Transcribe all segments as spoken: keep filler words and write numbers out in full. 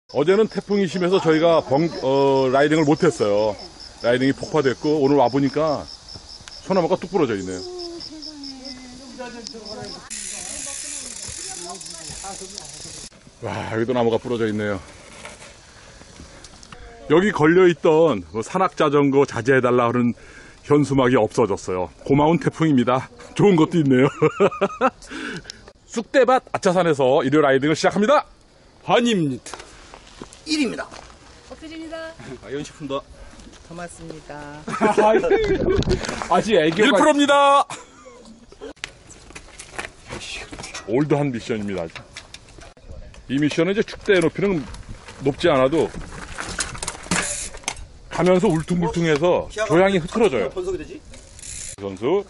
어제는 태풍이 심해서 저희가 번, 어, 라이딩을 못했어요. 라이딩이 폭파됐고 오늘 와보니까 소나무가 뚝 부러져 있네요. 와, 여기도 나무가 부러져 있네요. 여기 걸려있던 산악자전거 자제해달라 하는 현수막이 없어졌어요. 고마운 태풍입니다. 좋은 것도 있네요. 쑥대밭 아차산에서 일요 라이딩을 시작합니다. 한입니다. 일입니다. 어필입니다. 아이언식품도 고맙습니다. 아직 애교가 일 퍼센트입니다. 올드한 미션입니다. 이 미션은 이제 축대의 높이는 높지 않아도 가면서 울퉁불퉁해서 조향이 흐트러져요. 번속이 되지? 선수.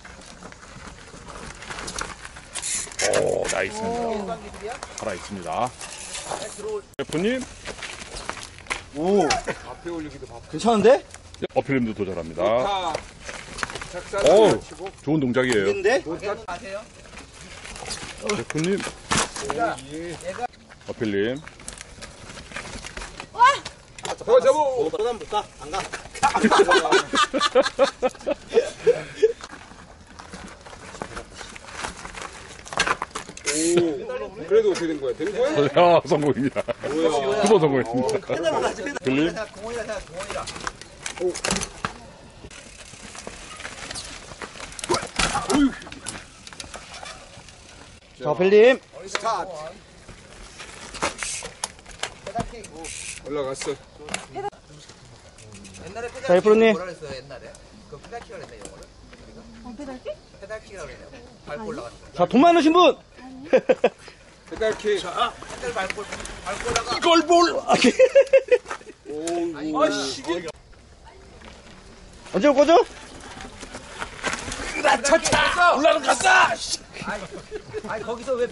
오, 나있습니다. 살아있습니다. 셰프님. 오, 앞에 올리기도 바쁘. 괜찮은데? 어필님도 도전합니다. 다 작살 오, 치고 좋은 동작이에요. 근데? 아세요? 셰프님. 어필님. 더 잡어. 너는 못 가. 안 가. 오, 그래도 어떻게 된 거야? 된 거야? 야, 성공입니다. 두 번 성공했습니다. 어필님. 공원이라 생각, 공원이라. 자, 벨님. 스타트. 올라갔어. 옛날에 자, 페달키 예프로님. 뭐라 그랬어요 옛날에? 그 페달키라 그랬나 영어를? 어, 페달키? 페달키라 그랬나요? 밟고 올라가는 거. 자, 돈 많으신 분. 페달키. 페달 밟고 밟고 올라가. 이걸 볼! 오, 아씨. 언제 올 거죠? 차차! 올라는 갔다! 아니 거기서 왜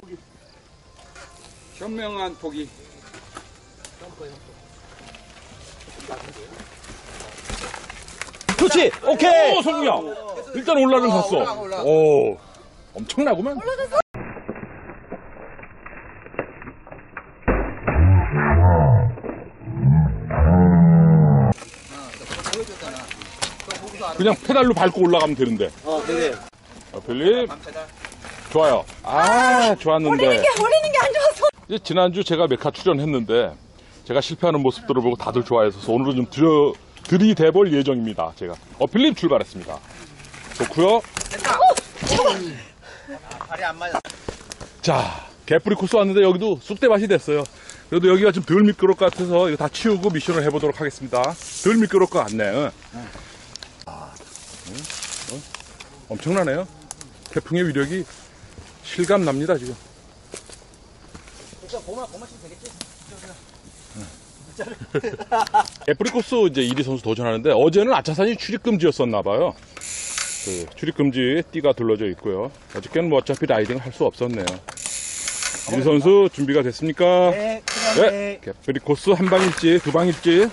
현명한 포기. 그렇지. 오케이. 오, 성공이야! 일단 올라는 갔어. 올라가, 올라가. 오, 엄청나구만. 보여줬잖아. 그 거기서 알아. 그냥 페달로 밟고 올라가면 되는데. 어, 네네. 어필님. 페달. 좋아요. 아, 좋았는데. 올리는 게 안 좋아서. 이제 지난주 제가 메카 출연했는데 제가 실패하는 모습들을 보고 다들 좋아해서 오늘은 좀 들여, 들이대볼 예정입니다. 제가 어필님 출발했습니다. 좋고요. 됐다. 발이 안 맞아. 자, 개뿌리 코스 왔는데 여기도 쑥대밭이 됐어요. 그래도 여기가 좀 덜 미끄러울 것 같아서 이거 다 치우고 미션을 해보도록 하겠습니다. 덜 미끄러울 것 같네. 응. 아, 응? 어? 엄청나네요. 태풍의 위력이 실감 납니다 지금. 고만, 고만 치면 되겠지? 개뿌리 코스 이제 이리 선수 도전하는데 어제는 아차산이 출입금지였었나봐요. 그 출입금지 띠가 둘러져 있고요. 어저께는 뭐 어차피 라이딩을 할 수 없었네요. 이리 선수 준비가 됐습니까? 네, 네. 개뿌리 코스 한 방일지 두 방일지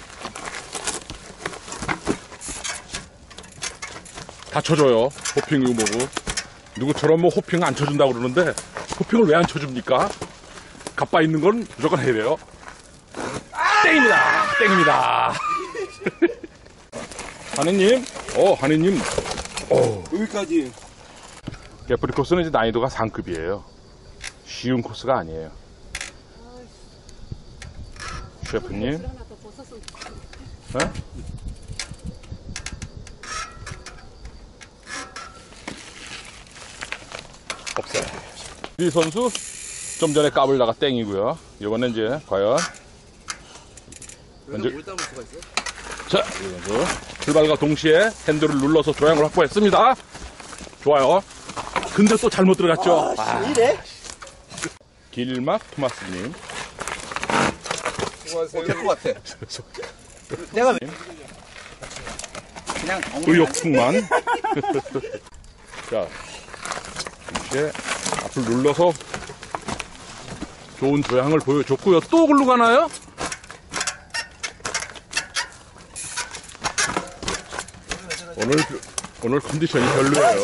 다 쳐줘요. 호핑이고 뭐고. 누구처럼 뭐 호핑 안 쳐준다고 그러는데 호핑을 왜 안 쳐줍니까? 가빠 있는 건 무조건 해야 돼요. 땡입니다. 땡입니다. 하느님, 어, 하느님, 어. 여기까지. 개뿌리 코스는 이제 난이도가 상급이에요. 쉬운 코스가 아니에요. 셰프님, 네? 없어요. 이 선수 좀 전에 까불다가 땡이고요. 이번엔 이제 과연 여기서 물 담을 수가 있어? 자, 이 선수 출발과 동시에 핸들을 눌러서 조향을 확보했습니다. 좋아요. 근데 또 잘못 들어갔죠. 아, 이래? 길막 토마스님. 수고하세요. 될 것 같아. 내가 그냥 의욕 충만. 자, 동시에 앞을 눌러서 좋은 조향을 보여줬고요. 또 글로 가나요? 오늘 오늘 컨디션이 별로예요.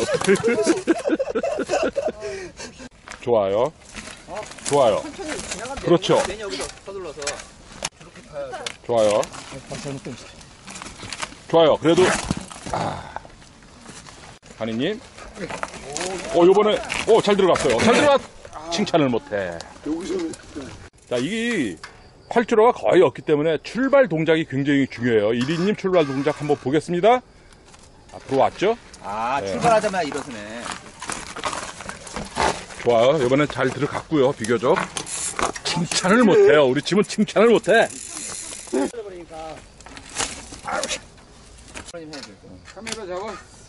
좋아요. 좋아요. 천천히 지나가면 돼. 그렇죠. 괜히 여기서 서둘러서. 좋아요. 좋아요. 그래도 아. 한이님. 어 요번에 오 잘 들어갔어요. 잘 들어갔. 칭찬을 못해. 자 이게 활주로가 거의 없기 때문에 출발 동작이 굉장히 중요해요. 이리님 출발 동작 한번 보겠습니다. 앞으로 왔죠? 아, 네. 출발하자마자 일어서네. 좋아요. 이번엔 잘 들어갔고요. 비교적. 칭찬을 못해요. 우리 집은 칭찬을 못해. 카메라 잡아.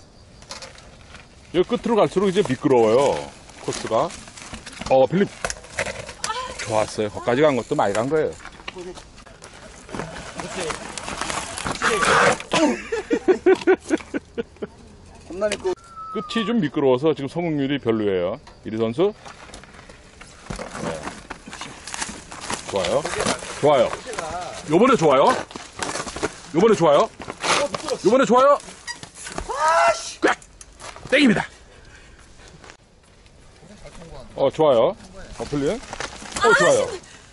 여기 끝으로 갈수록 이제 미끄러워요. 코스가. 어, 필립. 좋았어요. 거기까지 간 것도 많이 간 거예요. 겁나니 그 끝이 좀 미끄러워서 지금 성공률이 별로예요. 이리 선수. 네. 좋아요. 좋아요. 요번에 좋아요. 요번에 좋아요. 요번에 좋아요. 꽉! 땡입니다. 어, 좋아요. 어, 플린. 어, 좋아요.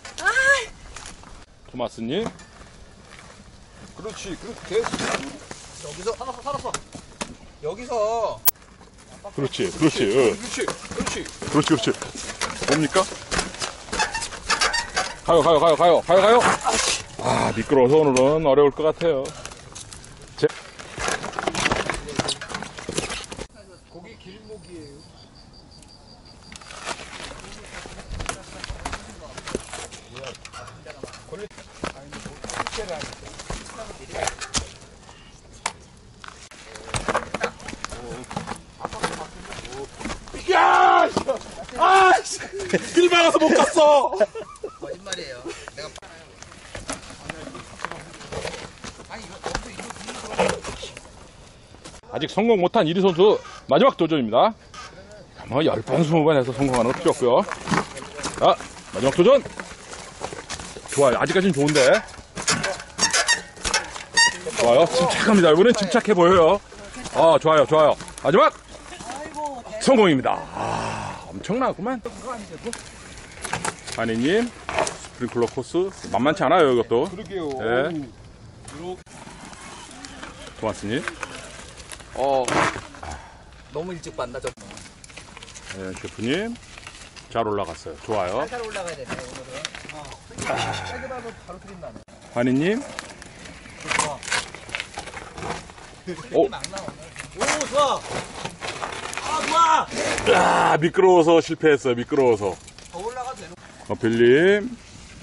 토마스님. 그렇지. 그렇게 계속. 여기서 살았어, 살았어. 여기서 그렇지, 그렇지. 응. 그렇지. 그렇지. 그렇지, 그렇지. 뭡니까? 가요, 가요, 가요, 가요, 가요, 가요. 아, 미끄러워서 오늘은 어려울 것 같아요. 제... 거기 길목이에요. 야! 아! 길 막아서 못 갔어! 거짓말이에요. 내가 아직 성공 못한 이리 선수 마지막 도전입니다. 뭐 열 번, 스무 번 해서 성공하는 거 필요 없고요. 자, 마지막 도전. 좋아요. 아직까지는 좋은데. 좋아요. 침착합니다. 이번엔 침착해 보여요. 아, 좋아요, 좋아요. 마지막 성공입니다. 아, 엄청나구만. 한이님, 스프링클러 코스 만만치 않아요, 이것도. 그러게요. 네. 토마스님. 어 너무 일찍 봤나 저. 네, 셰프님. 잘 올라갔어요. 좋아요. 살살 올라가야 되네 오늘은. 어. 살기라도 바로 트림 나네. 한이님. 오. 막 나오네. 오 좋아. 아 좋아. 아, 미끄러워서 실패했어요. 미끄러워서. 더 올라가도 되는. 어, 빌림.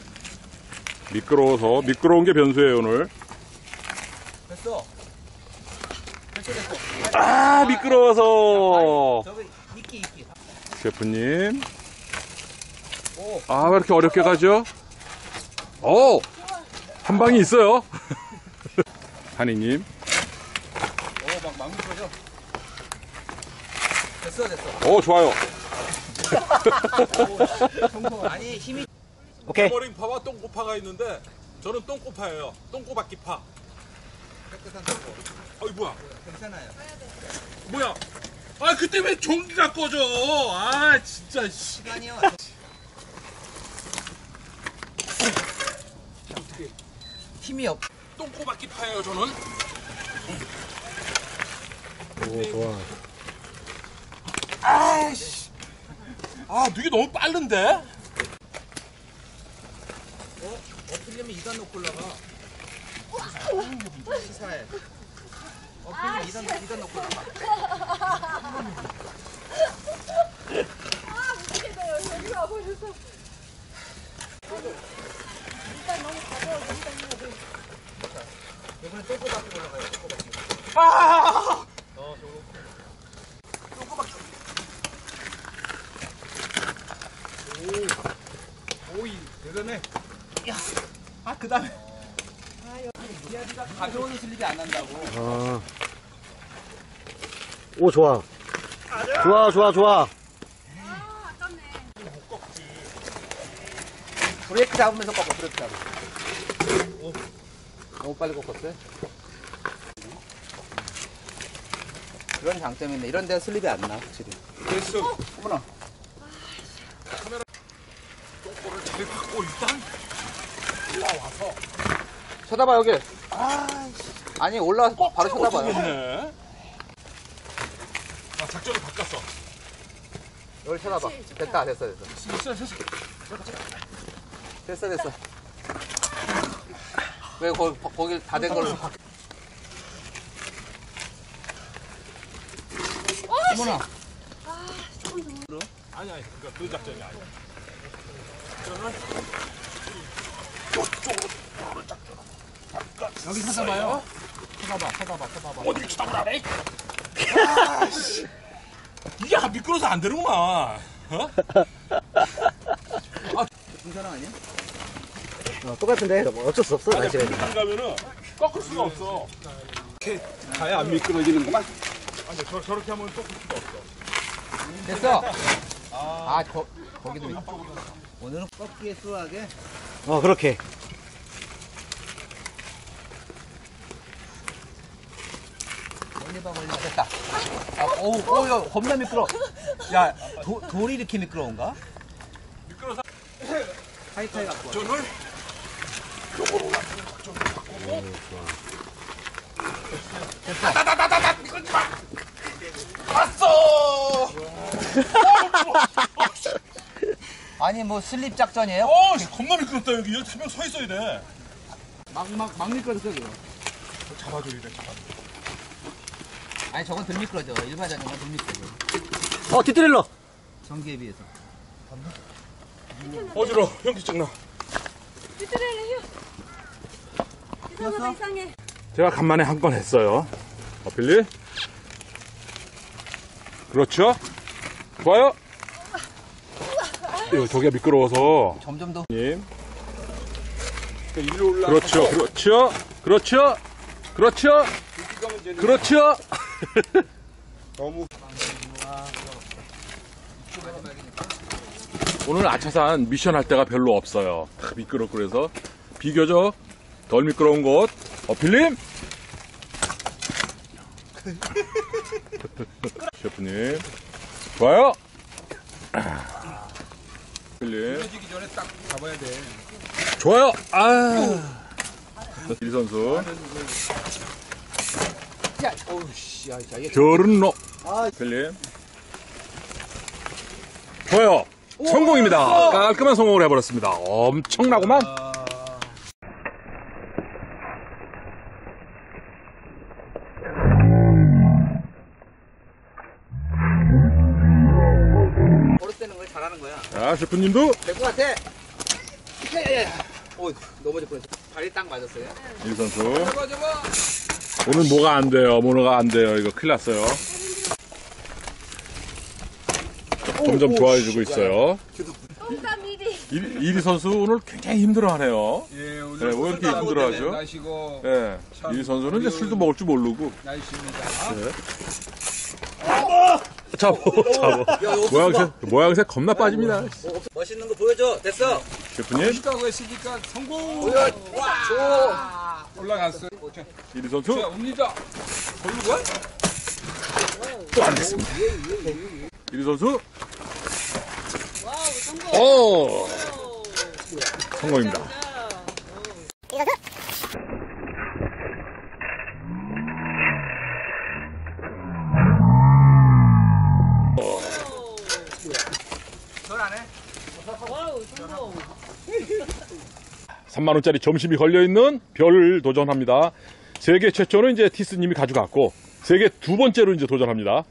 미끄러워서. 미끄러운 게 변수예요, 오늘. 됐어. 됐어 됐어. 아, 미끄러워서. 저기 이끼 이끼. 셰프님. 아, 왜 이렇게 어렵게 가죠? 오! 한 방이 있어요. 한이님. 오막 막 미끄러져. 됐어 됐어. 오, 좋아요. 아니 힘이. 오케이. 머링파와 똥꼬파가 있는데, 저는 똥꼬파예요. 똥꼬박기파. 깨끗한 거. 어이, 뭐야. 괜찮아요. 뭐야. 아, 그때 왜 전기가 꺼져. 아, 진짜, 씨. 시간이요. 힘이 없. 똥꼬박기파예요, 저는. 오, 좋아. 아이씨. 아, 이게 너무 빠른데? 엎드리면 이단 놓고 올라가. 시사해. 엎드리면 이단 이단 놓고 올라가. 아, 미치겠다. 여기 와버렸어. 일단 너무 가벼워. 일단 해야 돼. 이번엔 똥꼬밖에 올라가요. 똥꼬밖에. 아! 어, 저거. 오이 대단해. 아, 그 다음에. 기아비가 가벼운 슬립이 안 난다고. 아. 오, 좋아. 좋아, 좋아, 좋아. 브레이크 잡으면서 꺾어, 브레이크 잡으면서. 오. 너무 빨리 꺾었어요? 그런 장점이 있네. 이런 데는 슬립이 안 나, 확실히. 됐어. 어머나. 똥꼬를 잘 받고 일단 올라와서 쳐다봐 여기. 아니 올라와서 바로 쳐다봐요. 네. 아, 작전을 바꿨어. 여기 쳐다봐. 됐다 됐어 됐어. 됐어, 됐어. 됐어 됐어. 왜 거기 거기 다 된 걸로 바... 어머나. 아니, 아니, 그거 그 작전이 아니야. 여기 쳐다봐요. 쳐다봐 쳐다봐 쳐다봐. 어딜 쳐다보라, 에이! 이게 안 미끄러서 안 되는구만. 어? 중사람 아니야? 어, 똑같은데 뭐 어쩔 수 없어 날씨가. 안 가면은 꺾을 수가 없어. 가야 안 미끄러지는구만. 아니, 저, 저렇게 하면 꺾을 수가 없어. 됐어. 아, 거, 거기도 있 오늘은 꺾기에 수하게. 어 그렇게. 멀리 봐 멀리 봐. 됐다. 아, 오우 오우 야, 겁나 미끄러. 야 도, 돌이 이렇게 미끄러운가? 미끄러서. 하이타이 갖고 와. 저를 됐다. 따다다다다 미끄러지 마. 왔어. 아니 뭐 슬립 작전이에요? 어, 겁나 미끄럽다 여기. 여기 한 명 서 있어야 돼. 막막 막 미끄러져 그거. 잡아줘야 돼, 잡아. 아니 저건 덜 미끄러져. 일반 자전거는 덜 미끄러져. 어 뒤트릴러. 전기에 비해서. 어지러. 현기증 나. 비트레일러 휴. 이상하다 이상해. 제가 간만에 한 건 했어요. 어필리. 그렇죠. 좋아요. 이거 저기가 미끄러워서. 점점 더. 님. 위로 올라. 그렇죠. 그렇죠. 그렇죠. 그렇죠. 그렇죠. 너무 오늘 아차산 미션 할 데가 별로 없어요. 다 미끄럽고 그래서 비교적 덜 미끄러운 곳 어필님. 셰프님 좋아요. 어필님 떨어지기 전에 딱 잡아야 돼. 좋아요. 아 이 선수 야, 어우 씨, 야, 야, 얘 별은 노 어필님 좋아요. 성공입니다. 깔끔한 성공을 해버렸습니다. 엄청나구만. 버릇되는 걸 잘하는 거야. 자, 셰프님도 될 것 같아. 야야야. 오, 넘어질 뻔했어. 발이 딱 맞았어요. 이 선수 잡아 잡아. 오늘 뭐가 안 돼요. 뭐가 안 돼요. 이거 큰일 났어요. 점점 좋아해주고 있어요. 똥땀 일이. 이- 이리 선수 오늘 굉장히 힘들어하네요. 예, 네, 오늘 왜 이렇게 힘들어하죠? 날씨고 예, 이리 선수는 이제 술도 먹을 줄 모르고. 날씨입니다. 잡어, 잡어. 모양새, 모양새 겁나 빠집니다. 멋있는 거 보여줘. 됐어. 셰프님, 멋있다고 했으니까 성공. 보여. 와. 올라갔어요. 이리 자, 선수 옵니다. 걸로 가? 또 안 됐습니다. 이리 선수, 와우 성공. 오, 성공입니다. 전안 해? 와우 성공. 삼만 원짜리 점심이 걸려있는 별을 도전합니다. 세계 최초는 이제 티스님이 가져갔고, 세계 두 번째로 이제 도전합니다.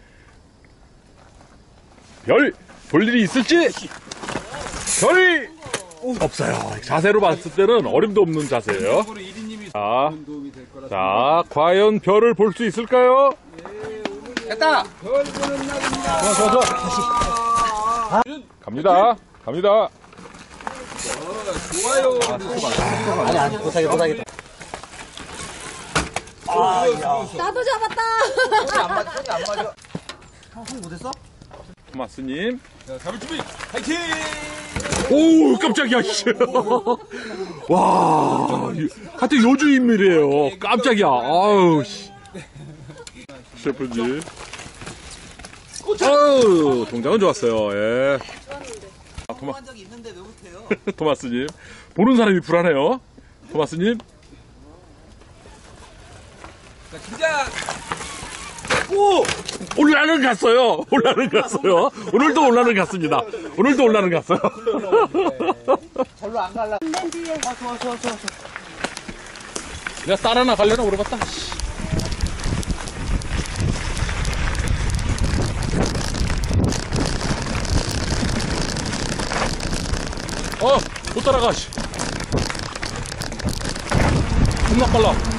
별, 볼 일이 있을지? 별이 없어요. 자세로 봤을 때는 어림도 없는 자세예요. 으로 일 인님이 자, 도움이 될 거라. 자, 과연 별을 볼 수 있을까요? 됐다. 별 보는 날입니다. 좋아, 좋아, 좋아. 갑니다. 갑니다. 좋아요. 아니 아니 못하게 못하겠다. 나도 잡았다. 손이 안 맞아. 손이 안 맞아. 형, 손 못했어? 토마스님. 자, 잡을 준비. 파이팅! 오, 깜짝이야, 씨. 와, 하여튼 요주 인물이에요. 깜짝이야. 아우, 씨. 셰프님. 아우, 동작은 좋았어요. 예. 아, 토마, 한 적이 있는데 왜 못해요? 토마스님. 보는 사람이 불안해요. 토마스님. 진짜. 오! 올라는 갔어요. 올라는 갔어요. 오늘도 올라는 갔습니다. 오늘도 올라는 갔어요. 절로 안 갈라. 아, 좋아, 좋아, 좋아. 내가 쌀 하나 갈려나 물어봤다. 어, 못 따라가, 씨. 겁나 빨라.